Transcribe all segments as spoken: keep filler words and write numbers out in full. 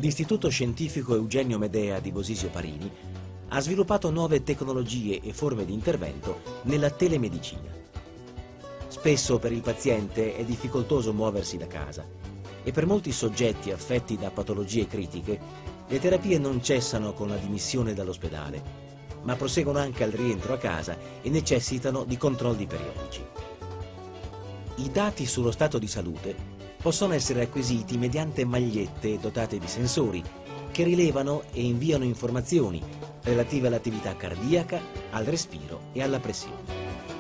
l'Istituto Scientifico Eugenio Medea di Bosisio Parini ha sviluppato nuove tecnologie e forme di intervento nella telemedicina. Spesso per il paziente è difficoltoso muoversi da casa e per molti soggetti affetti da patologie critiche le terapie non cessano con la dimissione dall'ospedale, ma proseguono anche al rientro a casa e necessitano di controlli periodici. I dati sullo stato di salute possono essere acquisiti mediante magliette dotate di sensori che rilevano e inviano informazioni relative all'attività cardiaca, al respiro e alla pressione.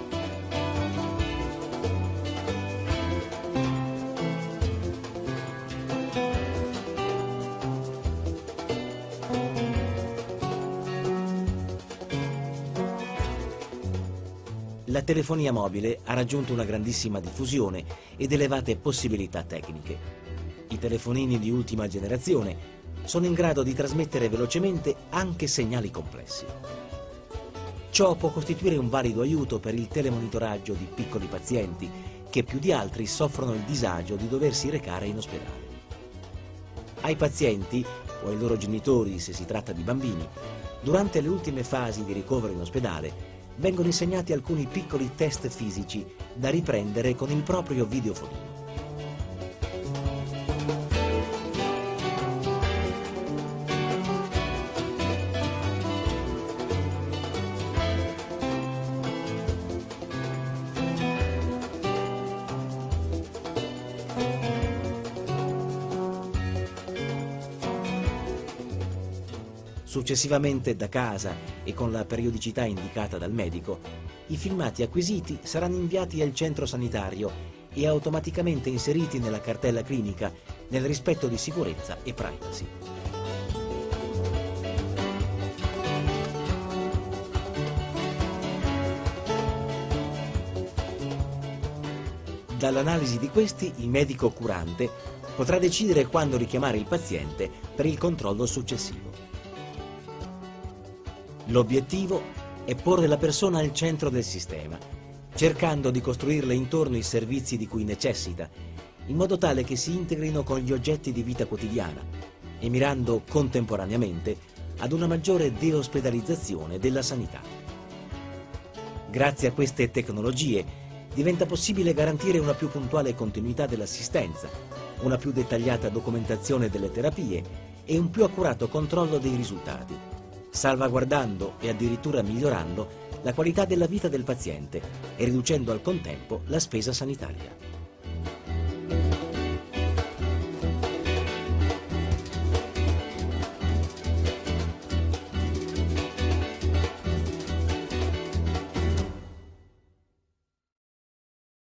La telefonia mobile ha raggiunto una grandissima diffusione ed elevate possibilità tecniche. I telefonini di ultima generazione sono in grado di trasmettere velocemente anche segnali complessi. Ciò può costituire un valido aiuto per il telemonitoraggio di piccoli pazienti che più di altri soffrono il disagio di doversi recare in ospedale. Ai pazienti, o ai loro genitori se si tratta di bambini, durante le ultime fasi di ricovero in ospedale vengono insegnati alcuni piccoli test fisici da riprendere con il proprio videofonino. Successivamente da casa e con la periodicità indicata dal medico, i filmati acquisiti saranno inviati al centro sanitario e automaticamente inseriti nella cartella clinica nel rispetto di sicurezza e privacy. Dall'analisi di questi, il medico curante potrà decidere quando richiamare il paziente per il controllo successivo. L'obiettivo è porre la persona al centro del sistema, cercando di costruirle intorno i servizi di cui necessita, in modo tale che si integrino con gli oggetti di vita quotidiana e mirando contemporaneamente ad una maggiore deospedalizzazione della sanità. Grazie a queste tecnologie diventa possibile garantire una più puntuale continuità dell'assistenza, una più dettagliata documentazione delle terapie e un più accurato controllo dei risultati, salvaguardando e addirittura migliorando la qualità della vita del paziente e riducendo al contempo la spesa sanitaria.